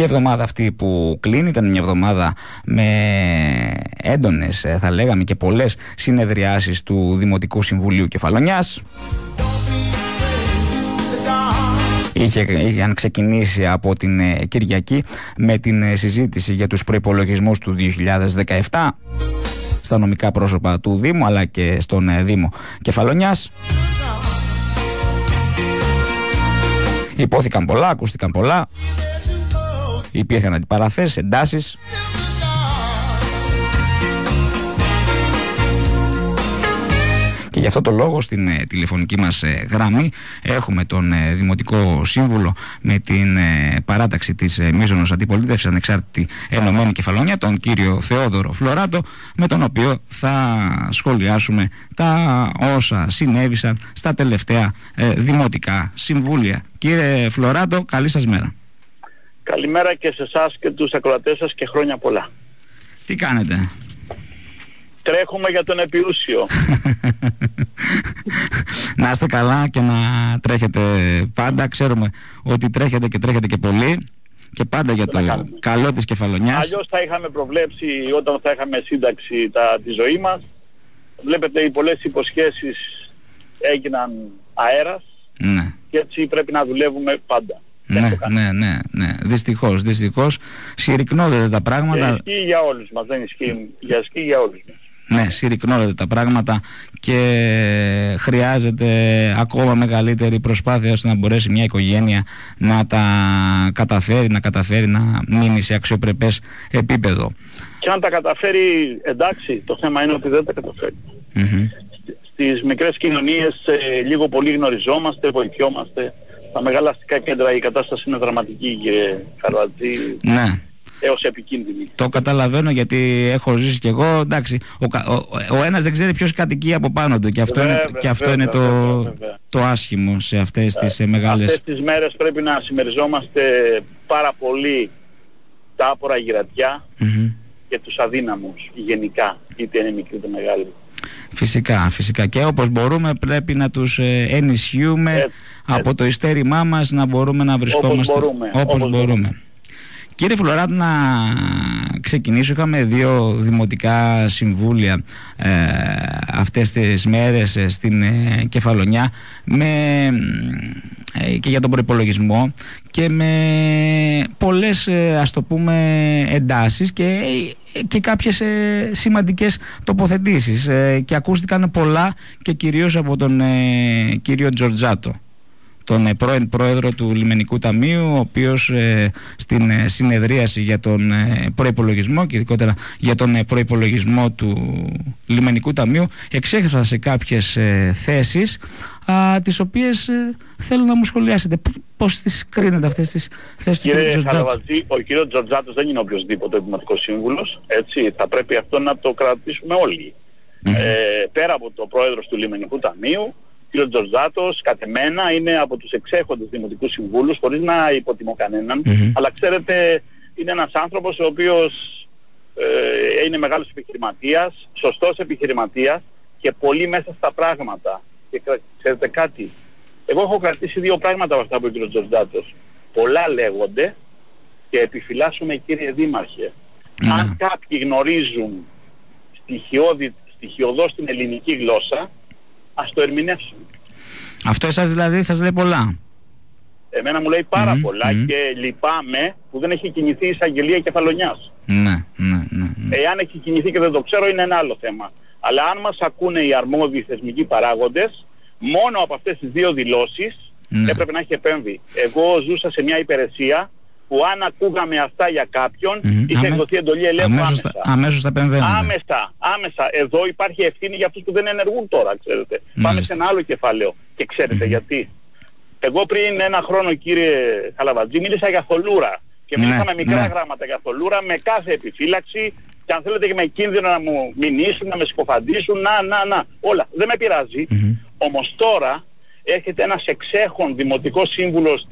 η εβδομάδα αυτή που κλείνει ήταν μια εβδομάδα με έντονες, θα λέγαμε, και πολλές συνεδριάσεις του Δημοτικού Συμβουλίου Κεφαλονιάς. Είχαν ξεκινήσει από την Κυριακή με την συζήτηση για τους προϋπολογισμούς του 2017 στα νομικά πρόσωπα του Δήμου αλλά και στον Δήμο Κεφαλονιάς. Υπόθηκαν πολλά, ακούστηκαν πολλά, υπήρχαν αντιπαραθέσεις, εντάσεις. Και γι' αυτό το λόγο στην τηλεφωνική μας γραμμή έχουμε τον Δημοτικό Σύμβουλο με την παράταξη της μείζωνος αντιπολίτευσης Ανεξάρτητη Ενωμένη Κεφαλονιά, τον κύριο Θεόδωρο Φλωράτο, με τον οποίο θα σχολιάσουμε τα όσα συνέβησαν στα τελευταία Δημοτικά Συμβούλια. Κύριε Φλωράτο, καλή σας μέρα. Καλημέρα και σε εσάς και τους ακροατές σας και χρόνια πολλά. Τι κάνετε? Τρέχουμε για τον επιούσιο. Να είστε καλά και να τρέχετε πάντα. Ξέρουμε ότι τρέχετε και πολύ και πάντα για το καλό της Κεφαλονιάς. Αλλιώς θα είχαμε προβλέψει όταν θα είχαμε σύνταξη τη ζωή μας. Βλέπετε, οι πολλές υποσχέσεις έγιναν αέρας. Ναι. Και έτσι πρέπει να δουλεύουμε πάντα. Ναι. Δυστυχώς συρρυκνώνονται τα πράγματα. Ισχύει για όλους μας, δεν ισχύει για όλους μας. Ναι, συρρυκνώνονται τα πράγματα και χρειάζεται ακόμα μεγαλύτερη προσπάθεια ώστε να μπορέσει μια οικογένεια να τα καταφέρει να μείνει σε αξιοπρεπές επίπεδο. Και αν τα καταφέρει, εντάξει, το θέμα είναι ότι δεν τα καταφέρει. Στις μικρές κοινωνίες λίγο πολύ γνωριζόμαστε, βοηθιόμαστε. Στα μεγάλα αστικά κέντρα η κατάσταση είναι δραματική, κύριε Χαρβατζή. Ναι. Έως επικίνδυνη. Το καταλαβαίνω, γιατί έχω ζήσει κι εγώ. Εντάξει, ο ένας δεν ξέρει ποιος κατοικεί από πάνω του, και αυτό είναι το άσχημο σε αυτές τις μεγάλες. Αυτές τις μέρες πρέπει να συμμεριζόμαστε πάρα πολύ τα άπορα γυρατιά και τους αδύναμους γενικά, είτε είναι μικροί είτε μεγάλοι. Φυσικά. Και όπως μπορούμε πρέπει να τους ενισχύουμε από το ειστέρημά μας, να μπορούμε να βρισκόμαστε όπως μπορούμε. Κύριε Φλωράτο, να ξεκινήσω. Είχαμε 2 δημοτικά συμβούλια αυτές τις μέρες στην Κεφαλονιά και για τον προϋπολογισμό και με πολλές, ας το πούμε, εντάσεις και κάποιες σημαντικές τοποθετήσεις και ακούστηκαν πολλά, και κυρίως από τον κύριο Τζορτζάτο, τον πρώην πρόεδρο του Λιμενικού Ταμείου, ο οποίος στην συνεδρίαση για τον προϋπολογισμό και ειδικότερα για τον προϋπολογισμό του Λιμενικού Ταμείου εξέφρασε κάποιες θέσεις, τις οποίες θέλω να μου σχολιάσετε. Πώς τις κρίνετε αυτές τις θέσεις του κ. Τζορτζάτου? Ο κ. Τζορτζάτος δεν είναι οποιοσδήποτε Δημοτικός Σύμβουλος, έτσι, θα πρέπει αυτό να το κρατήσουμε όλοι. Πέρα από το πρόεδρος του Λιμενικού Ταμείου, ο κ. Τζορτζάτος κατ' εμένα είναι από τους εξέχοντες Δημοτικούς Συμβούλους, χωρίς να υποτιμώ κανέναν, αλλά ξέρετε, είναι ένας άνθρωπος ο οποίος είναι μεγάλος επιχειρηματίας, σωστός επιχειρηματίας και πολύ μέσα στα πράγματα. Και ξέρετε κάτι, εγώ έχω κρατήσει 2 πράγματα από αυτά που είπε ο κ. Τζορτζάτος. Πολλά λέγονται και επιφυλάσσουμε, κύριε Δήμαρχε. Αν κάποιοι γνωρίζουν στοιχειωδώς την ελληνική γλώσσα, ας το ερμηνεύσουν. Αυτό εσάς δηλαδή σας λέει πολλά? Εμένα μου λέει πάρα πολλά και λυπάμαι που δεν έχει κινηθεί η εισαγγελία Κεφαλονιάς. Ναι. Εάν έχει κινηθεί και δεν το ξέρω, είναι ένα άλλο θέμα. Αλλά αν μας ακούνε οι αρμόδιοι θεσμικοί παράγοντες, μόνο από αυτές τις 2 δηλώσεις έπρεπε να έχει επέμβει. Εγώ ζούσα σε μια υπηρεσία που αν ακούγαμε αυτά για κάποιον, είχε εκδοθεί εντολή ελέγχου αμέσως θα επεμβαίνουμε. Άμεσα. Εδώ υπάρχει ευθύνη για αυτούς που δεν ενεργούν τώρα, ξέρετε. Πάμε σε ένα άλλο κεφάλαιο. Και ξέρετε γιατί? Εγώ πριν 1 χρόνο, κύριε Χαλαβατζή, μίλησα για θολούρα. Και μίλησα με μικρά γράμματα για θολούρα, με κάθε επιφύλαξη. Και αν θέλετε και με κίνδυνο να μου μηνύσουν, να με συκοφαντήσουν, όλα. Δεν με πειράζει. Όμως τώρα έρχεται ένας εξέχων Δημοτικός Σύμβουλος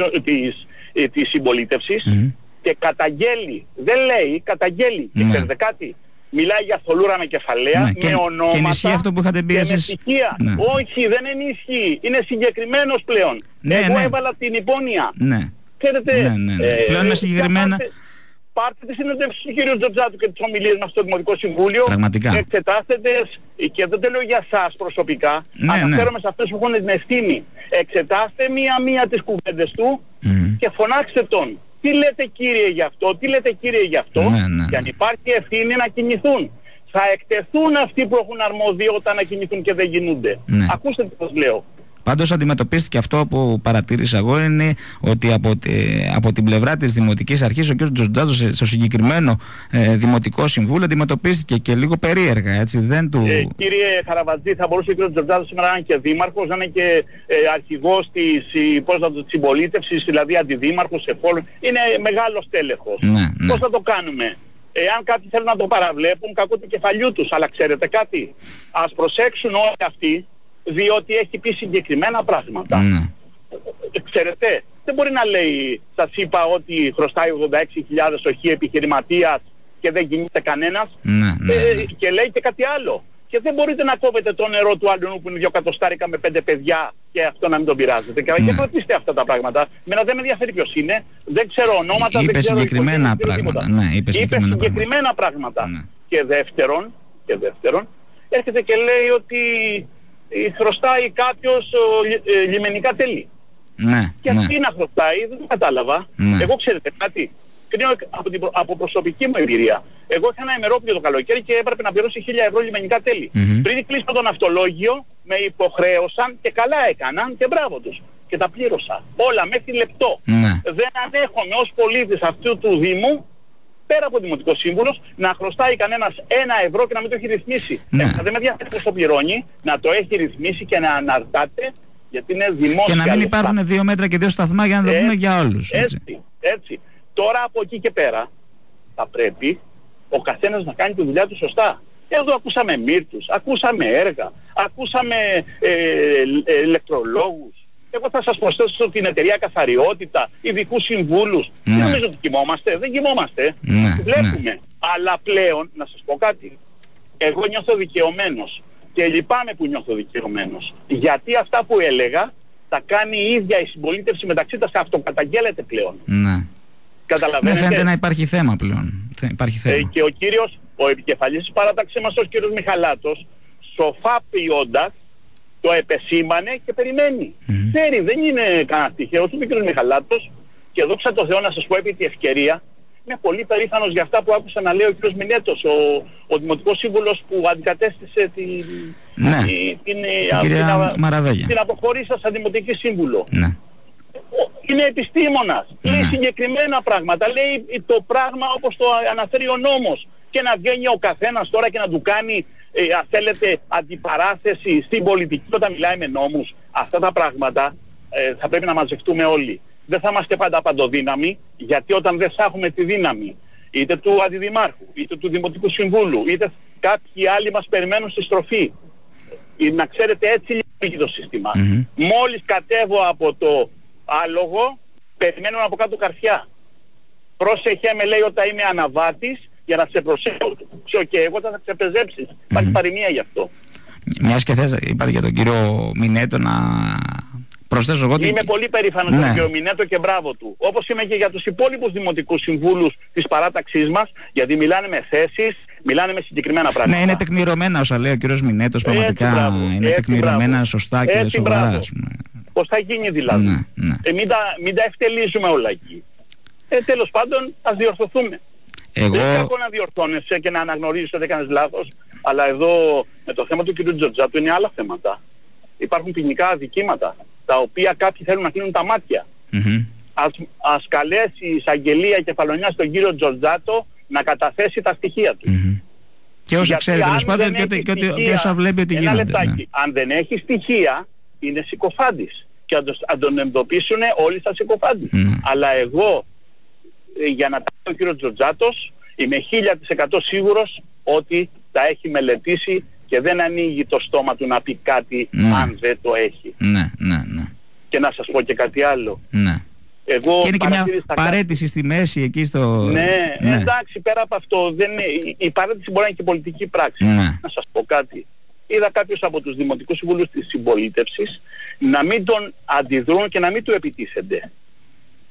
της συμπολίτευσης και καταγγέλει. Δεν λέει, καταγγέλει. Και ξέρετε κάτι? Μιλάει για θολούρα με κεφαλαία, με ονόματα και ενισχύει αυτό που είχατε πει και εσείς. με στοιχεία. Όχι, δεν ενισχύει. Είναι συγκεκριμένος πλέον. Εγώ έβαλα την υπόνοια. Ξέρετε, πλέον με συγκεκριμένα... Πάρτε τη συνέντευξη του κ. Τζορτζάτου και τις ομιλίες μας στο Δημοτικό Συμβούλιο. Πραγματικά. Εξετάστε, και δεν το λέω για εσάς προσωπικά, αναφέρομαι σε αυτούς που έχουν την ευθύνη. Εξετάστε μία-μία τις κουβέντες του και φωνάξτε τον. Τι λέτε κύριε γι' αυτό, τι λέτε κύριε γι' αυτό, και αν υπάρχει ευθύνη να κινηθούν. Θα εκτεθούν αυτοί που έχουν αρμοδιότητα να κινηθούν και δεν κινούνται. Ακούστε τι σας λέω. Πάντως αντιμετωπίστηκε αυτό που παρατήρησα εγώ, είναι ότι από την πλευρά της Δημοτικής Αρχής ο κ. Τζορτζάτος στο συγκεκριμένο Δημοτικό Συμβούλιο αντιμετωπίστηκε και λίγο περίεργα, έτσι, δεν του... Κύριε Χαραβατζή, θα μπορούσε ο κ. Τζορτζάτος σήμερα να είναι και δήμαρχος, να είναι και αρχηγός της συμπολίτευσης, δηλαδή αντιδήμαρχος, είναι μεγάλος τέλεχος. Πώς θα το κάνουμε? Εάν κάποιοι θέλουν να το παραβλέπουν, κακό του κεφαλιού τους, αλλά ξέρετε κάτι, ας προσέξουν όλοι αυτοί, διότι έχει πει συγκεκριμένα πράγματα. Ξέρετε, δεν μπορεί να λέει, σας είπα ότι χρωστάει 86.000 οχι επιχειρηματίας και δεν κινείται κανένας, και λέει και κάτι άλλο. Και δεν μπορείτε να κόβετε το νερό του άλλου που είναι 2 εκατοστάρικα με 5 παιδιά και αυτό να μην τον πειράζετε. Και ρωτήστε αυτά τα πράγματα. Μένα δεν με ενδιαφέρει ποιος είναι, δεν ξέρω ονόματα, είπε δεν ξέρω συγκεκριμένα πράγματα. Είπε συγκεκριμένα πράγματα. Και δεύτερον, έρχεται και λέει ότι χρωστάει κάποιος λιμενικά τέλη. Και αυτή να χρωστάει, δεν το κατάλαβα. Εγώ ξέρετε κάτι, κρίνω από προσωπική μου εμπειρία. Εγώ είχα ένα ημερόπλιο το καλοκαίρι και έπρεπε να πληρώσει 1.000 ευρώ λιμενικά τέλη. Πριν κλείσω το ναυτολόγιο, με υποχρέωσαν και καλά έκαναν και μπράβο τους. Και τα πλήρωσα. Όλα μέχρι λεπτό. Δεν ανέχομαι ως πολίτης αυτού του Δήμου, πέρα από Δημοτικό Σύμβουλος, να χρωστάει κανένας 1 ευρώ και να μην το έχει ρυθμίσει. Δεν με ενδιαφέρει πώς το πληρώνει, να το έχει ρυθμίσει και να αναρτάται, γιατί είναι δημόσια. Και να μην υπάρχουν 2 μέτρα και 2 σταθμά για να το πούμε για όλους. Έτσι. Τώρα από εκεί και πέρα θα πρέπει ο καθένας να κάνει τη δουλειά του σωστά. Εδώ ακούσαμε μύρτους, ακούσαμε έργα, ακούσαμε ηλεκτρολόγους. Εγώ θα σας προσθέσω την εταιρεία καθαριότητα, ειδικούς συμβούλους. Δεν νομίζω ότι κοιμόμαστε, δεν κοιμόμαστε. Βλέπουμε. Αλλά πλέον, να σας πω κάτι, εγώ νιώθω δικαιωμένος και λυπάμαι που νιώθω δικαιωμένος. Γιατί αυτά που έλεγα τα κάνει η ίδια η συμπολίτευση μεταξύ τα, αυτοκαταγγέλλεται πλέον. Καταλαβαίνετε. Δεν φαίνεται να υπάρχει θέμα πλέον. Και ο κύριος, ο επικεφαλής της παράταξης μας, ο κύριος Μιχαλάτος, σοφά ποιώντας, το επεσήμανε και περιμένει. Ξέρει, δεν είναι κανένα τυχαίο. Του κύριος Μιχαλάτος, και δόξα τω Θεώ να σας πω επί τη ευκαιρία, είμαι πολύ περήφανος για αυτά που άκουσα να λέει ο κύριος Μινέτος, ο Δημοτικός Σύμβουλος που αντικατέστησε την αποχωρήσα σαν Δημοτική Σύμβουλο. Είναι επιστήμονας. Λέει συγκεκριμένα πράγματα. Λέει το πράγμα όπως το αναφέρει ο νόμος. Και να βγαίνει ο καθένας τώρα και να του κάνει, αν θέλετε, αντιπαράθεση στην πολιτική όταν μιλάει με νόμους. Αυτά τα πράγματα θα πρέπει να μαζευτούμε όλοι. Δεν θα είμαστε πάντα παντοδύναμοι, γιατί όταν δεν θα έχουμε τη δύναμη είτε του Αντιδημάρχου, είτε του Δημοτικού Συμβούλου, είτε κάποιοι άλλοι μας περιμένουν στη στροφή. Να ξέρετε, έτσι λειτουργεί το σύστημα. Μόλις κατέβω από το άλογο, περιμένουν από κάτω καρφιά. Πρόσεχε, με λέει όταν είμαι αναβάτης, για να σε προσέξω και εγώ θα ξεπεζέψεις. Υπάρχει παροιμία γι' αυτό. Μιας και θες, είπατε για τον κύριο Μινέτο, να προσθέσω εγώ. Είμαι πολύ περήφανος για τον κύριο Μινέτο και μπράβο του. Όπως είμαι και για τους υπόλοιπους δημοτικούς συμβούλους της παράταξής μας, γιατί μιλάνε με θέσεις, μιλάνε με συγκεκριμένα πράγματα. Ναι, είναι τεκμηρωμένα όσα λέει ο κύριος Μινέτος, πραγματικά. Είναι τεκμηρωμένα σωστά και σοβαρά. Πώς θα γίνει δηλαδή. Μην τα ευτελίζουμε όλα εκεί. Τέλος πάντων, ας διορθωθούμε. Δεν έχω να διορθώνεσαι και να αναγνωρίζεις ότι έκανες λάθος, αλλά εδώ με το θέμα του κ. Τζορτζάτου είναι άλλα θέματα. Υπάρχουν ποινικά αδικήματα, τα οποία κάποιοι θέλουν να κλείνουν τα μάτια. Ας καλέσει η εισαγγελία Κεφαλονιάς τον κύριο Τζορτζάτο να καταθέσει τα στοιχεία του. Και όσα ξέρει τέλος πάντων και όσα βλέπει ότι γίνονται. Αν δεν έχει στοιχεία, είναι συκοφάντης. Και αν τον εντοπίσουν όλοι σαν συκοφάντη. Αλλά εγώ, για να τα πει ο κύριος Τζορτζάτος, είμαι 1000% σίγουρος ότι τα έχει μελετήσει και δεν ανοίγει το στόμα του να πει κάτι αν δεν το έχει. Και να σας πω και κάτι άλλο. Εγώ και είναι και μια παρέτηση στη μέση εκεί στο... Εντάξει, πέρα από αυτό, η παρέτηση μπορεί να είναι και πολιτική πράξη. Να σας πω κάτι. Είδα κάποιους από τους δημοτικούς συμβούλους της συμπολίτευσης να μην τον αντιδρούν και να μην του επιτίθενται.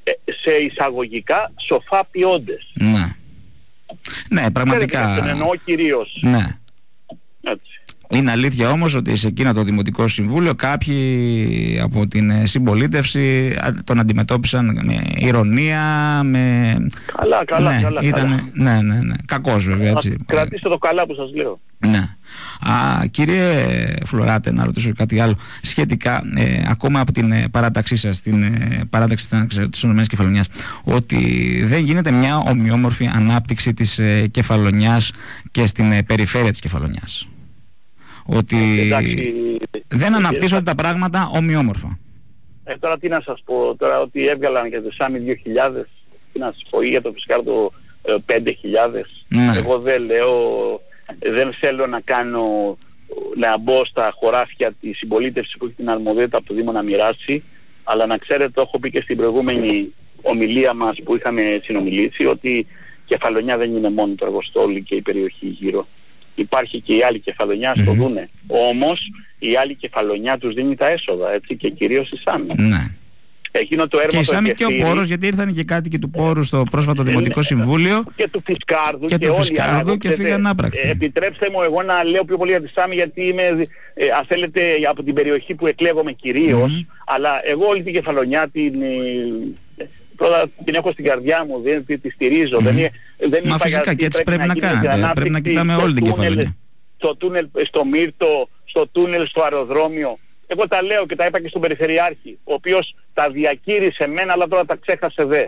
σε εισαγωγικά σοφάπιόντες. Ναι, πραγματικά. Δεν εννοώ κυρίως. Ναι. Έτσι. Είναι αλήθεια όμως ότι σε εκείνο το Δημοτικό Συμβούλιο κάποιοι από την συμπολίτευση τον αντιμετώπισαν με ηρωνία, με... Καλά. Ναι. Κακός βέβαια, έτσι. Κρατήστε το καλά που σας λέω. Ναι. Κύριε Φλωράτε, να ρωτήσω κάτι άλλο σχετικά ακόμα από την παράταξή σας, την παράταξη της Ενωμένης Κεφαλονιάς, ότι δεν γίνεται μια ομοιόμορφη ανάπτυξη της Κεφαλονιάς και στην περιφέρεια της Κεφαλονιάς. Ότι εντάξει, δεν αναπτύσσονται τα πράγματα ομοιόμορφα. Τώρα τι να σας πω, τώρα ότι έβγαλαν για το ΣΑΜΙ 2000, τι να σας πω, ή για το Φισκάρτο 5.000. Εγώ δεν θέλω να μπω στα χωράφια της συμπολίτευσης που έχει την αρμοδιότητα από το Δήμο να μοιράσει, αλλά να ξέρετε, το έχω πει και στην προηγούμενη ομιλία μας που είχαμε συνομιλήσει, ότι η Κεφαλονιά δεν είναι μόνο το Αργοστόλι και η περιοχή γύρω. Υπάρχει και η άλλη Κεφαλονιά στο Δούνε. Όμως η άλλη Κεφαλονιά τους δίνει τα έσοδα, έτσι, και κυρίως η Σάμι. Ναι. Εκείνο το έργο και η Σάμι και ο Πόρος, γιατί ήρθαν και κάτοικοι του Πόρου στο πρόσφατο Δημοτικό Συμβούλιο. Και του Φισκάρδου και όλοι και φύγαν άπρακτοι. Επιτρέψτε μου εγώ να λέω πιο πολύ για τη Σάμι, γιατί είμαι, αν θέλετε, από την περιοχή που εκλέγομαι κυρίως, αλλά εγώ όλη την Κεφαλονιά πρώτα την έχω στην καρδιά μου, τη στηρίζω. Μα φυσικά και έτσι πρέπει να κάνετε. Πρέπει να κοιτάμε όλη την Κεφαλονιά. Στο τούνελ στο Μύρτο, στο τούνελ στο αεροδρόμιο. Εγώ τα λέω και τα είπα και στον Περιφερειάρχη, ο οποίος τα διακήρυσε μένα, αλλά τώρα τα ξέχασε δε.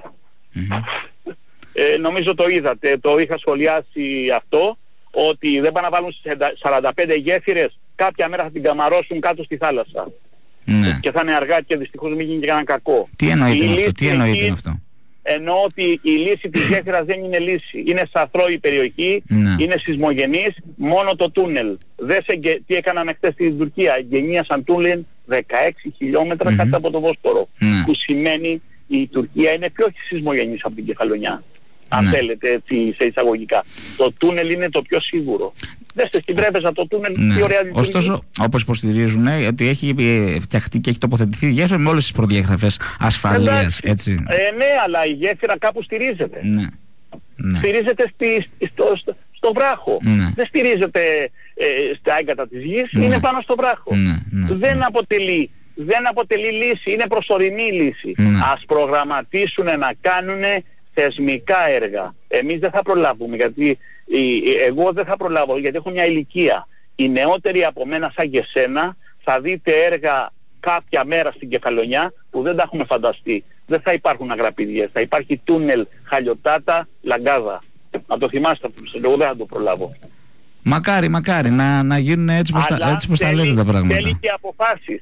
Νομίζω το είδατε, το είχα σχολιάσει αυτό, ότι δεν πάνε να βάλουν 45 γέφυρες, κάποια μέρα θα την καμαρώσουν κάτω στη θάλασσα. Ναι. Και θα είναι αργά και δυστυχώς μην γίνει και κανένα κακό. Τι εννοείται με αυτό? Εννοώ ότι η λύση της γέφυρας δεν είναι λύση. Είναι σαθρό η περιοχή, είναι σεισμογενής, μόνο το τούνελ. Τι έκαναν χτες στην Τουρκία, εγκαινίασαν τούνελ 16 χιλιόμετρα κάτω από το Βόσπορο. Που σημαίνει η Τουρκία είναι πιο σεισμογενής από την Κεφαλονιά. Αν θέλετε, έτσι, σε εισαγωγικά. Το τούνελ είναι το πιο σίγουρο. Δέστε στην Πρέβεζα το τούνελ, τι ωραία λειτουργεί. Ωστόσο, όπως υποστηρίζουν, ότι έχει φτιαχτεί και έχει τοποθετηθεί η γέφυρα με όλες τις προδιαγραφές ασφαλείας, έτσι. Ναι, αλλά η γέφυρα κάπου στηρίζεται. Ναι. Στηρίζεται στο βράχο. Δεν στηρίζεται στα έγκατα της γης, είναι πάνω στο βράχο. Δεν αποτελεί λύση, είναι προσωρινή λύση. Ας προγραμματίσουν να κάνουν θεσμικά έργα. Εμείς δεν θα προλάβουμε, γιατί εγώ δεν θα προλάβω, γιατί έχω μια ηλικία. Οι νεότεροι από μένα σαν και σένα θα δείτε έργα κάποια μέρα στην Κεφαλονιά που δεν τα έχουμε φανταστεί. Δεν θα υπάρχουν αγραπηδιές, θα υπάρχει τούνελ Χαλιοτάτα Λαγκάδα. Να το θυμάστε αυτό, εγώ δεν θα το προλάβω. Μακάρι να γίνουν έτσι πως τα λέτε τα πράγματα. Θέλει και αποφάσεις.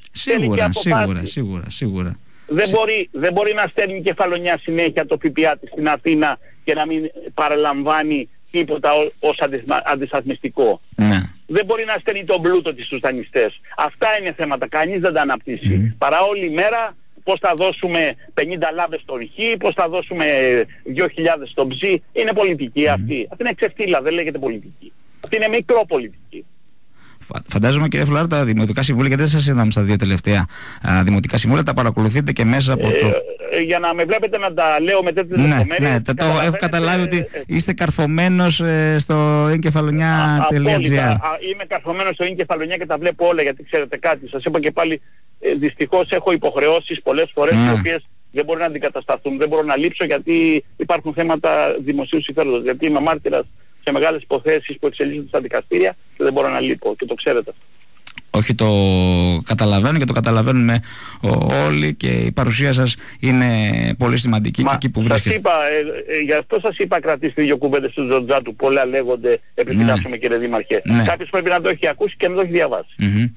Σίγουρα. Δεν μπορεί να στέλνει η Κεφαλονιά συνέχεια το ΦΠΑ της στην Αθήνα και να μην παραλαμβάνει τίποτα ως αντισταθμιστικό. Δεν μπορεί να στέλνει τον πλούτο της στους δανειστές. Αυτά είναι θέματα, κανείς δεν τα αναπτύσσει. Παρά όλη μέρα πώς θα δώσουμε 50 λάμπες στον Χ, πώς θα δώσουμε 2.000 στον Ψ. Είναι πολιτική αυτή. Αυτή είναι ξεφτύλα, δεν λέγεται πολιτική. Αυτή είναι μικροπολιτική. Φαντάζομαι, κύριε Φλωράτε, τα δημοτικά συμβούλια, γιατί δεν σας είδαμε στα δύο τελευταία δημοτικά συμβούλια, τα παρακολουθείτε και μέσα από το... Για να με βλέπετε να τα λέω με τέτοιες λεπτομέρειες. Ναι, έχω καταλάβει ότι είστε καρφωμένος στο enkefalonia.gr. Είμαι καρφωμένος στο enkefalonia και τα βλέπω όλα, γιατί ξέρετε κάτι. Σας είπα και πάλι, δυστυχώς έχω υποχρεώσεις πολλές φορές, οι οποίες δεν μπορούν να αντικατασταθούν. Δεν μπορώ να λείψω, γιατί υπάρχουν θέματα δημοσίου συμφέροντος. Γιατί είμαι μάρτυρας σε μεγάλες υποθέσεις που εξελίσσονται στα δικαστήρια και δεν μπορώ να λείπω, και το ξέρετε. Όχι, το καταλαβαίνω και το καταλαβαίνουμε όλοι, και η παρουσία σας είναι πολύ σημαντική και εκεί που βρίσκεστε. Γι' αυτό σας είπα, κρατήστε δύο κουβέντες του Τζορτζάτου, πολλά λέγονται, επιτυχάσουμε κύριε Δήμαρχε. Κάποιος πρέπει να το έχει ακούσει και να το έχει διαβάσει.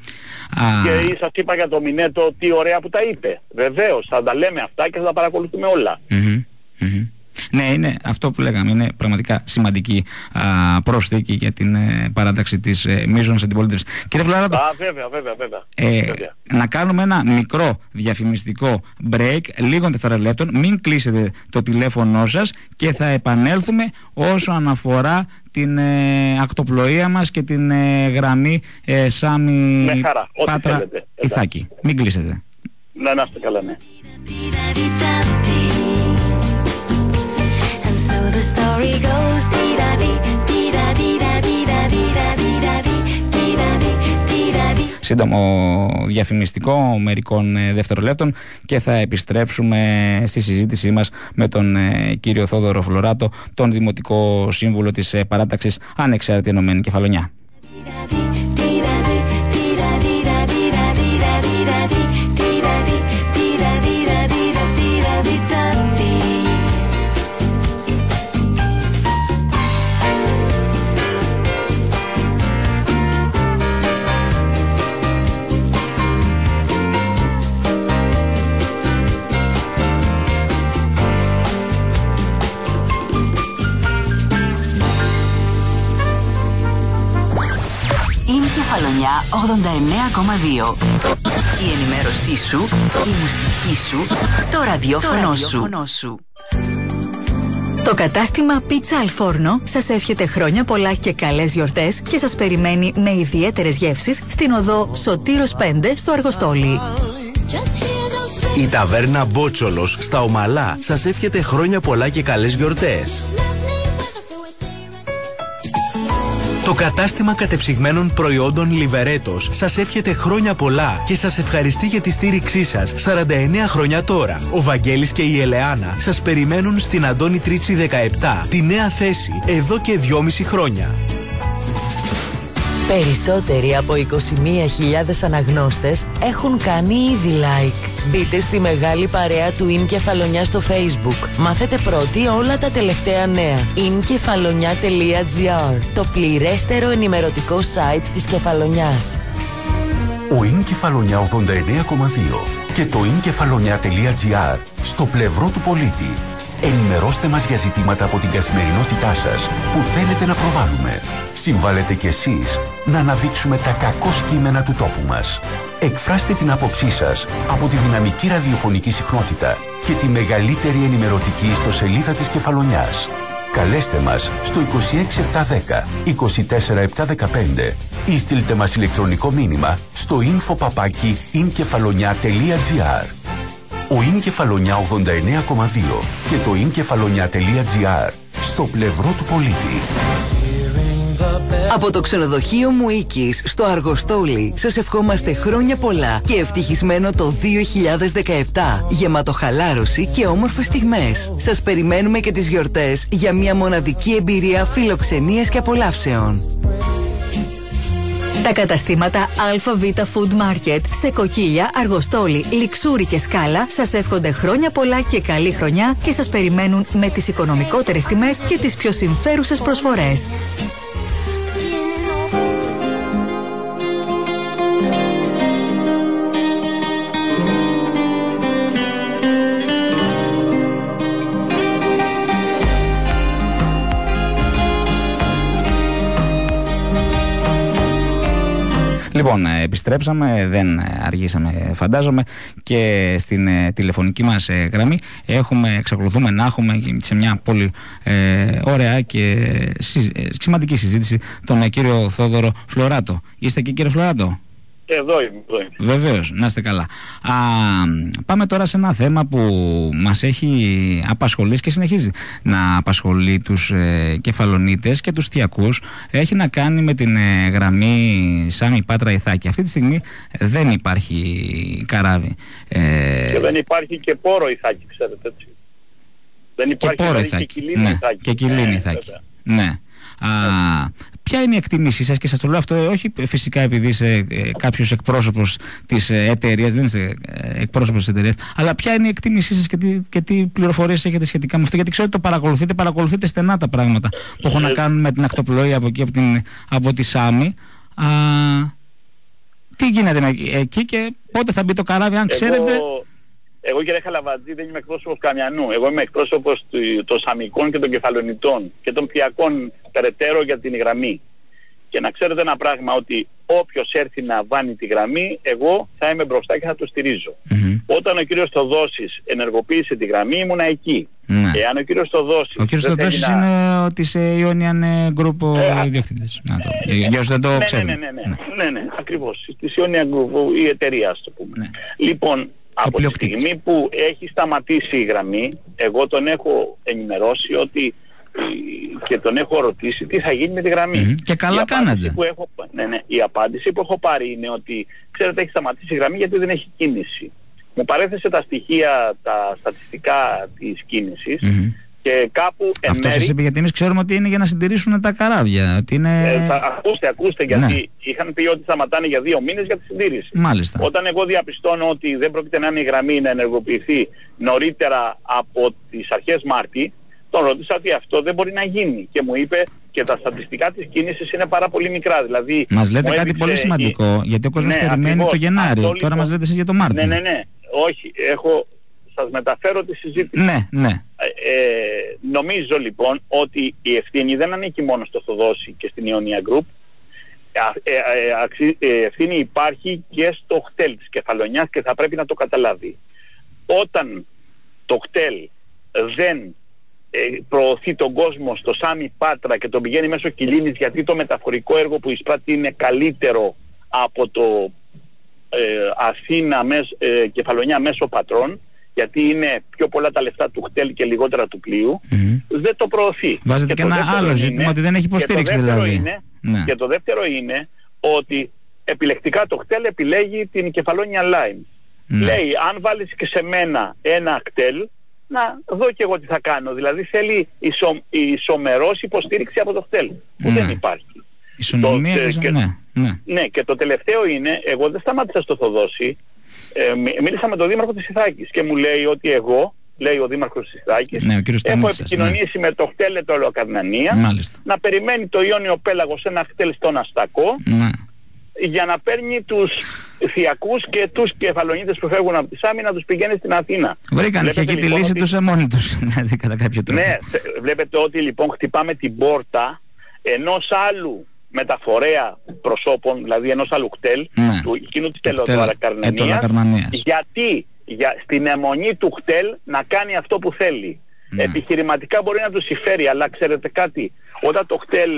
Και σας είπα για το Μινέτο, τι ωραία που τα είπε. Βεβαίως, θα τα λέμε αυτά και θα τα παρακολουθούμε όλα. Ναι, είναι αυτό που λέγαμε. Είναι πραγματικά σημαντική προσθήκη για την παράταξη της μείζωνος αντιπολίτευσης. Κύριε Φλωράτε, βέβαια. Να κάνουμε ένα μικρό διαφημιστικό break λίγων δευτερολέπτων. Μην κλείσετε το τηλέφωνό σας και θα επανέλθουμε όσον αφορά την ακτοπλοεία μας και την γραμμή Σάμι Πάτρα Ιθάκη. Μην κλείσετε. Να είστε καλά, ναι. story goes, σύντομο διαφημιστικό μερικών δευτερολέπτων και θα επιστρέψουμε στη συζήτησή μας με τον κύριο Θόδωρο Φλωράτο, τον Δημοτικό Σύμβουλο της Παράταξης Ανεξάρτητη Ενωμένη Κεφαλονιά. Κεφαλονιά 89,2. Η ενημέρωσή σου, η μουσική σου, το ραδιόφωνο σου. Το κατάστημα Pizza Al Forno σας εύχεται χρόνια πολλά και καλές γιορτές και σας περιμένει με ιδιαίτερες γεύσεις στην οδό Σωτήρος 5 στο Αργοστόλι. Η ταβέρνα Μπότσολος στα Ομαλά σας εύχεται χρόνια πολλά και καλές γιορτές. Το κατάστημα κατεψυγμένων προϊόντων Λιβερέτος σας εύχεται χρόνια πολλά και σας ευχαριστεί για τη στήριξή σας 49 χρόνια τώρα. Ο Βαγγέλης και η Ελεάνα σας περιμένουν στην Αντώνη Τρίτσι 17, τη νέα θέση, εδώ και 2,5 χρόνια. Περισσότεροι από 21.000 αναγνώστες έχουν κάνει ήδη like. Μπείτε στη μεγάλη παρέα του In Κεφαλονιά στο Facebook. Μάθετε πρώτοι όλα τα τελευταία νέα. inkefalonia.gr, το πληρέστερο ενημερωτικό site της Κεφαλονιάς. Ο In Κεφαλονιά 89,2 και το inkefalonia.gr στο πλευρό του πολίτη. Ενημερώστε μας για ζητήματα από την καθημερινότητά σας που θέλετε να προβάλλουμε. Συμβάλλετε κι εσείς να αναδείξουμε τα κακό κείμενα του τόπου μας. Εκφράστε την άποψή σας από τη δυναμική ραδιοφωνική συχνότητα και τη μεγαλύτερη ενημερωτική ιστοσελίδα της Κεφαλονιάς. Καλέστε μας στο 26710 24715 ή στείλτε μας ηλεκτρονικό μήνυμα στο info@inkefalonia.gr. Ο In Κεφαλονιά 89,2 και το inkefalonia.gr στο πλευρό του πολίτη. Από το ξενοδοχείο Μουίκης στο Αργοστόλι σας ευχόμαστε χρόνια πολλά και ευτυχισμένο το 2017, γεμάτο χαλάρωση και όμορφες στιγμές. Σας περιμένουμε και τις γιορτές για μια μοναδική εμπειρία φιλοξενίας και απολαύσεων. Τα καταστήματα ΑΒ Food Market σε Κοκκίλια, Αργοστόλι, Λιξούρι και Σκάλα σας εύχονται χρόνια πολλά και καλή χρονιά και σας περιμένουν με τις οικονομικότερες τιμές και τις πιο συμφέρουσες προσφορές. Λοιπόν, επιστρέψαμε, δεν αργήσαμε φαντάζομαι και στην τηλεφωνική μας γραμμή εξακολουθούμε να έχουμε σε μια πολύ ωραία και σημαντική συζήτηση τον κύριο Θόδωρο Φλωράτο. Είστε εκεί, κύριε Φλωράτο? Εδώ είμαι. Βεβαίως, να είστε καλά. Πάμε τώρα σε ένα θέμα που μας έχει απασχολήσει και συνεχίζει να απασχολεί τους κεφαλονίτες και τους θιακούς. Έχει να κάνει με την γραμμή Σάμι Πάτρα Ιθάκη. Αυτή τη στιγμή δεν υπάρχει καράβι. Και δεν υπάρχει και πόρο Ιθάκη, ξέρετε έτσι. Δεν υπάρχει και πόρο Ιθάκη. Και Κιλίνη Ιθάκη. Και Κιλίνη Ιθάκη. Ναι. Ποια είναι η εκτίμησή σας, και σας το λέω αυτό όχι φυσικά επειδή είσαι κάποιος εκπρόσωπος της εταιρείας, δεν είστε εκπρόσωπος της εταιρείας, αλλά ποια είναι η εκτίμησή σας και τι πληροφορίες έχετε σχετικά με αυτό, γιατί ξέρω ότι το παρακολουθείτε στενά τα πράγματα που έχουν να κάνουν με την ακτοπλοεία από εκεί, από τη Σάμι. Τι γίνεται εκεί και πότε θα μπει το καράβι, αν ξέρετε? Εγώ, κύριε Χαλαβατζή, δεν είμαι εκπρόσωπος καμιανού. Εγώ είμαι εκπρόσωπος των Σαμικών και των Κεφαλονιτών και των Πιακών περαιτέρω για την γραμμή. Και να ξέρετε ένα πράγμα, ότι όποιος έρθει να βάνει τη γραμμή, εγώ θα είμαι μπροστά και θα το στηρίζω. Όταν ο κύριος Θοδόσης ενεργοποίησε τη γραμμή, ήμουνα εκεί. Εάν ο κύριος Θοδόσης... Ο κύριος Θοδόσης είναι της Ionian Group ιδιοκτήτης. Δεν το ξέρω. Ναι, ακριβώς. Της Ionian Group, η εταιρεία, ας το πούμε. Λοιπόν, από τη στιγμή που έχει σταματήσει η γραμμή, εγώ τον έχω ενημερώσει ότι και τον έχω ρωτήσει τι θα γίνει με τη γραμμή. Και καλά κάνατε. Η απάντηση που έχω πάρει είναι ότι, ξέρετε, έχει σταματήσει η γραμμή γιατί δεν έχει κίνηση. Μου παρέθεσε τα στοιχεία, τα στατιστικά της κίνησης και κάπου αυτό σας είπε, γιατί εμείς ξέρουμε ότι είναι για να συντηρήσουν τα καράβια. Ότι είναι... ακούστε, γιατί είχαν πει ότι σταματάνε για 2 μήνες για τη συντήρηση. Μάλιστα. Όταν εγώ διαπιστώνω ότι δεν πρόκειται να είναι η γραμμή να ενεργοποιηθεί νωρίτερα από τις αρχές Μάρτη, τον ρώτησα ότι αυτό δεν μπορεί να γίνει και μου είπε και τα στατιστικά της κίνησης είναι πάρα πολύ μικρά. Δηλαδή, μας λέτε κάτι πολύ σημαντικό, γιατί ο κόσμος περιμένει ακριβώς το Γενάρη. Τώρα λοιπόν, μας λέτε εσείς για το Μάρτιο. Ναι. Όχι, σας μεταφέρω τη συζήτηση. Ναι. Νομίζω λοιπόν ότι η ευθύνη δεν ανήκει μόνο στο Θοδόση και στην Ιωνία Group. Ευθύνη υπάρχει και στο χτέλ της Κεφαλονιάς και θα πρέπει να το καταλάβει. Όταν το χτέλ δεν προωθεί τον κόσμο στο Σάμι Πάτρα και τον πηγαίνει μέσω Κιλίνης, γιατί το μεταφορικό έργο που εισπράττει είναι καλύτερο από το Αθήνα Κεφαλονιά μέσω Πατρών, γιατί είναι πιο πολλά τα λεφτά του χτέλ και λιγότερα του πλοίου, δεν το προωθεί. Βάζετε και ένα άλλο ζήτημα, ότι δεν έχει υποστήριξη δηλαδή. Και το δεύτερο είναι ότι επιλεκτικά το χτέλ επιλέγει την Κεφαλόνια Line. Λέει, αν βάλεις και σε μένα ένα χτέλ, να δω και εγώ τι θα κάνω. Δηλαδή θέλει ισομερός υποστήριξη από το χτέλ, που δεν υπάρχει. Ισονομία ναι, και το τελευταίο είναι, εγώ δεν σταμάτησα στο Θοδόση, μίλησα με τον Δήμαρχο της Ιθάκης και μου λέει ότι εγώ, λέει ο Δήμαρχος της Ιθάκης, έχω επικοινωνήσει με το χτέλ Ετωλοκαρνανία να περιμένει το Ιόνιο Πέλαγος ένα χτέλ στον Αστακό για να παίρνει τους θιακούς και τους κεφαλονίτες που φεύγουν από τη Σάμι να τους πηγαίνει στην Αθήνα. Βρήκαν και εκεί τη λύση τους μόνοι τους, δηλαδή κατά κάποιο τρόπο. Ναι, βλέπετε ότι λοιπόν χτυπάμε την πόρτα ενός άλλου μεταφορέα προσώπων, δηλαδή ενός άλλου χτέλ, του εκείνου της Ετωλοκαρνανίας, γιατί στην αιμονή του χτέλ να κάνει αυτό που θέλει. Επιχειρηματικά μπορεί να του συμφέρει, αλλά ξέρετε κάτι, όταν το χτέλ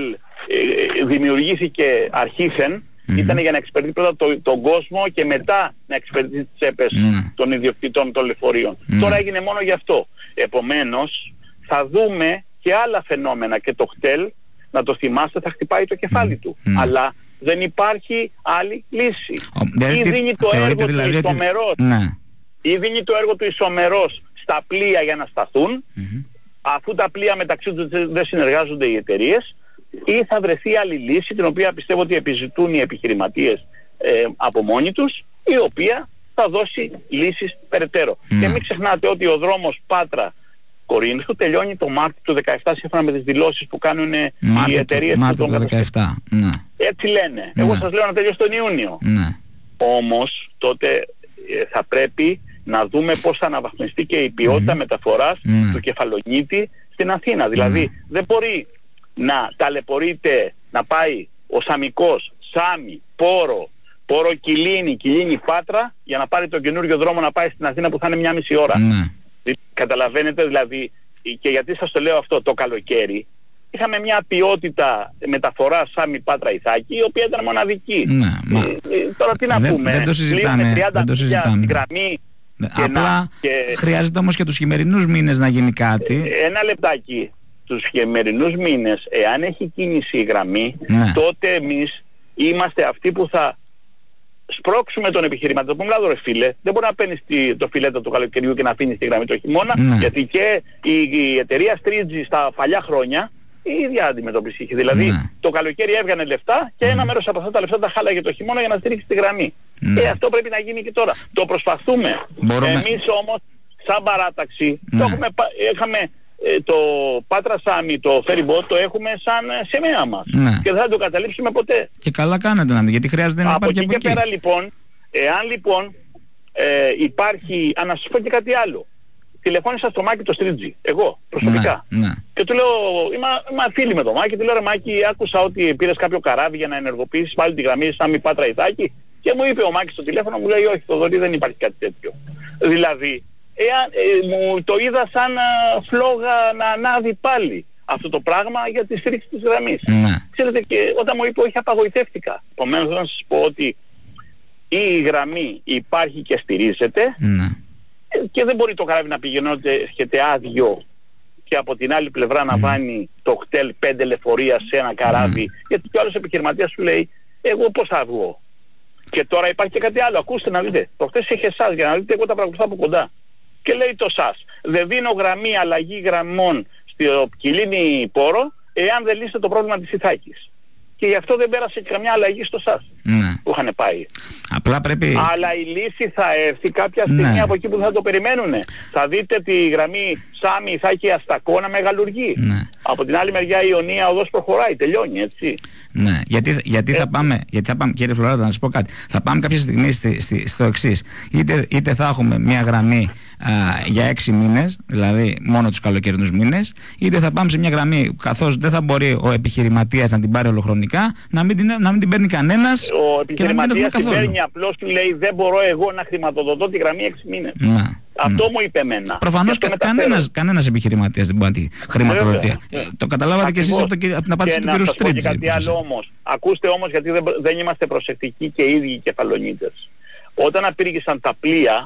δημιουργήθηκε αρχήθεν, ήταν για να εξυπηρετεί πρώτα τον κόσμο και μετά να εξυπηρετεί τις τσέπες των ιδιοκτητών των λεωφορείων. Τώρα έγινε μόνο γι' αυτό. Επομένως θα δούμε και άλλα φαινόμενα και το χτέλ, να το θυμάστε, θα χτυπάει το κεφάλι του. Αλλά δεν υπάρχει άλλη λύση. Ή δίνει το έργο του ισομερός, ή δίνει το έργο του ισομερός στα πλοία για να σταθούν, αφού τα πλοία μεταξύ τους δεν συνεργάζονται οι εταιρείες, ή θα βρεθεί άλλη λύση, την οποία πιστεύω ότι επιζητούν οι επιχειρηματίες από μόνοι τους, η οποία θα δώσει λύσεις περαιτέρω. Και μην ξεχνάτε ότι ο δρόμος Πάτρα Κορίνθου τελειώνει το Μάρτιο του 2017 σύμφωνα με τις δηλώσεις που κάνουν οι εταιρείες του 2017. Έτσι λένε. Εγώ σας λέω να τελειώσει τον Ιούνιο. Όμως τότε θα πρέπει να δούμε πώς θα αναβαθμιστεί και η ποιότητα μεταφοράς του κεφαλονίτη στην Αθήνα. Δηλαδή δεν μπορεί να ταλαιπωρείται να πάει ο Σαμικός, Σάμι, Πόρο Κιλίνη, Κιλίνη Πάτρα για να πάρει τον καινούριο δρόμο να πάει στην Αθήνα που θα είναι 1,5 ώρα. Καταλαβαίνετε δηλαδή, και γιατί σας το λέω αυτό, το καλοκαίρι είχαμε μια ποιότητα μεταφοράς Σάμι Πάτρα Ιθάκη η οποία ήταν μοναδική. Τώρα τι να πούμε, δεν το συζητάμε, γραμμή. Απλά χρειάζεται όμως και τους χειμερινούς μήνες να γίνει κάτι. Ένα λεπτάκι. Τους χειμερινούς μήνες, εάν έχει κίνηση η γραμμή, τότε εμείς είμαστε αυτοί που θα σπρώξουμε τον επιχειρηματία. Το πούμε, ρε φίλε, δεν μπορεί να παίρνεις το φιλέτο του καλοκαιριού και να αφήνεις τη γραμμή το χειμώνα, γιατί και η εταιρεία Στρίτζη στα παλιά χρόνια η ίδια αντιμετώπιση είχε. Δηλαδή το καλοκαίρι έβγανε λεφτά και ένα μέρος από αυτά τα λεφτά τα χάλαγε το χειμώνα για να στηρίξει τη γραμμή. Αυτό πρέπει να γίνει και τώρα. Το προσπαθούμε. Εμείς όμως σαν παράταξη είχαμε το Πάτρα Σάμι, το ferry boat το έχουμε σαν σημαία μας και δεν θα το καταλήψουμε ποτέ. Και καλά κάνετε, γιατί χρειάζεται να υπάρχει από εκεί. Πέρα λοιπόν, εάν λοιπόν υπάρχει, να σας πω και κάτι άλλο, τηλεφώνησα στο Μάκη το Στρίτζι, εγώ προσωπικά, και του λέω, είμαι φίλοι με το Μάκη, του λέω, ρε Μάκη, άκουσα ότι πήρες κάποιο καράβι για να ενεργοποιήσεις πάλι τη γραμμή Σάμι Πάτρα Ιθάκη, και μου είπε ο Μάκης στο τηλέφωνο, μου λέει, όχι Θοδωρή, δεν υπάρχει κάτι τέτοιο. Δηλαδή μου το είδα σαν φλόγα να ανάβει πάλι αυτό το πράγμα για τη στήριξη της γραμμής. Ξέρετε, και όταν μου είπε όχι, απαγοητεύτηκα. Επομένως να σας πω ότι η γραμμή υπάρχει και στηρίζεται και δεν μπορεί το καράβι να πηγαίνει έρχεται άδειο και από την άλλη πλευρά να βάνει το κτέλ 5 λεωφορεία σε ένα καράβι, γιατί κι ο άλλος επιχειρηματίας σου λέει εγώ πώς θα βγω. Και τώρα υπάρχει και κάτι άλλο, ακούστε να δείτε. Προχτές είχε ΣΑΣ, για να δείτε, εγώ τα παρακολουθώ από κοντά. Και λέει το ΣΑΣ, δεν δίνω γραμμή αλλαγή γραμμών στο Πκυλίνη Πόρο εάν δεν λύσετε το πρόβλημα της Ιθάκης. Και γι' αυτό δεν πέρασε καμιά αλλαγή στο ΣΑΣ που είχαν πάει. Απλά πρέπει... Αλλά η λύση θα έρθει κάποια στιγμή από εκεί που θα το περιμένουν. Θα δείτε τη γραμμή Σάμι Ιθάκη Αστακό να μεγαλουργεί. Από την άλλη μεριά η Ιωνία οδός προχωράει, τελειώνει, έτσι. Ναι, γιατί θα πάμε, κύριε Φλωράτο, να σας πω κάτι. Θα πάμε κάποια στιγμή στο εξής. Είτε θα έχουμε μια γραμμή για 6 μήνες, δηλαδή μόνο τους καλοκαιρινούς μήνες, είτε θα πάμε σε μια γραμμή, καθώς δεν θα μπορεί ο επιχειρηματίας να την πάρει ολοχρονικά, να μην την παίρνει κανένας. Ο επιχειρηματίας την παίρνει, απλώς του λέει δεν μπορώ εγώ να χρηματοδοτώ τη γραμμή 6 μήνες. Αυτό μου είπε εμένα. Προφανώς κανένας επιχειρηματίας δεν μπορεί να τη χρηματοδοτεί. Το καταλάβατε και εσείς από την απάντηση του κ. Στρίτζη. Και κάτι άλλο όμως. Ακούστε όμως, γιατί δεν είμαστε προσεκτικοί και οι ίδιοι οι κεφαλονίτες. Όταν απήργησαν τα πλοία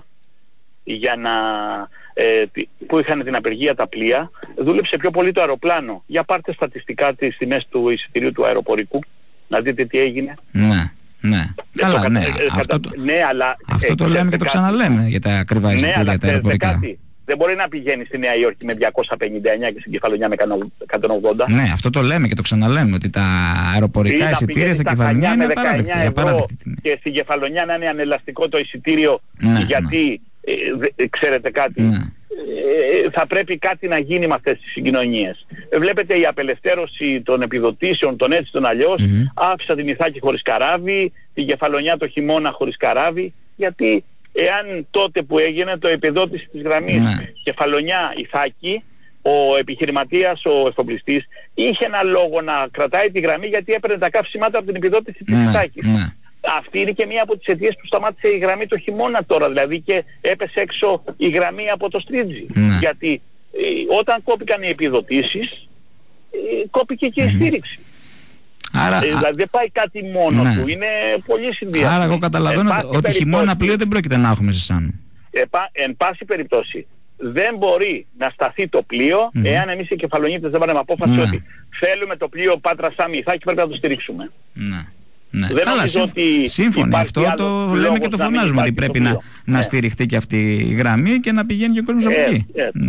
που είχαν την απεργία τα πλοία, δούλεψε πιο πολύ το αεροπλάνο. Για πάρτε στατιστικά τις τιμές του εισιτηρίου του αεροπορικού, να δείτε τι έγινε. Ναι. Καλά, ναι. Αυτό το λέμε και το ξαναλέμε για τα ακριβά εισιτήρια τα αεροπορικά. Κάτι. Δεν μπορεί να πηγαίνει στη Νέα Υόρκη με 259 και στην Κεφαλονιά με 180. Ναι, αυτό το λέμε και το ξαναλέμε, ότι τα αεροπορικά εισιτήρια στα Κεφαλονιά είναι απαράδεκτη τιμή. Και στην Κεφαλονιά να είναι ανελαστικό το εισιτήριο, γιατί ξέρετε κάτι, θα πρέπει κάτι να γίνει με αυτές τις συγκοινωνίες. Βλέπετε η απελευθέρωση των επιδοτήσεων, των έτσι των αλλιώς, άφησα την Ιθάκη χωρίς καράβι, την Κεφαλονιά το χειμώνα χωρίς καράβι, γιατί εάν τότε που έγινε το επιδότηση της γραμμής Κεφαλονιά Ιθάκη, ο επιχειρηματίας, ο εφοπλιστής, είχε ένα λόγο να κρατάει τη γραμμή, γιατί έπαιρνε τα καύσιματα από την επιδότηση της Ιθάκης. Αυτή είναι και μία από τις αιτίες που σταμάτησε η γραμμή το χειμώνα τώρα, δηλαδή, και έπεσε έξω η γραμμή από το Στρίτζι. Γιατί όταν κόπηκαν οι επιδοτήσεις, κόπηκε και η στήριξη. Άρα, δηλαδή δεν πάει κάτι μόνο του, είναι πολύ συνδυασμένο. Άρα εγώ καταλαβαίνω ότι χειμώνα πλοίο δεν πρόκειται να έχουμε σε σαν. Εν πάση περιπτώσει, δεν μπορεί να σταθεί το πλοίο εάν εμείς οι κεφαλονίτες δεν πάρουμε απόφαση ότι θέλουμε το πλοίο Πάτρα Σάμι Ιθάκη, πρέπει να το στηρίξουμε. Δεν καλά, σύμφωνοι. Αυτό το λέμε και το φωνάζουμε, ότι πρέπει να στηριχτεί και αυτή η γραμμή και να πηγαίνει και ο κόσμος από εκεί.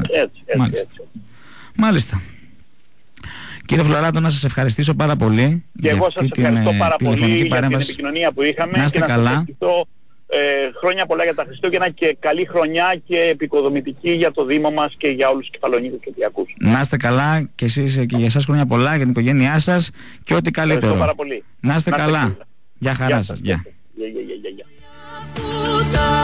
Μάλιστα. Κύριε Φλωράτο, να σας ευχαριστήσω πάρα πολύ και εγώ σας ευχαριστώ πάρα πολύ για την επικοινωνία που είχαμε. Να είστε και καλά. Να σας ευχηθώ χρόνια πολλά για τα Χριστούγεννα και καλή χρονιά και επικοδομητική για το Δήμο μας και για όλους τους κεφαλονίτες και διακούς. Να είστε καλά και εσείς και για εσάς χρόνια πολλά, για την οικογένειά σας και ό,τι καλύτερο. Ευχαριστώ πάρα πολύ. Να είστε καλά. Γεια χαρά σας. Γεια.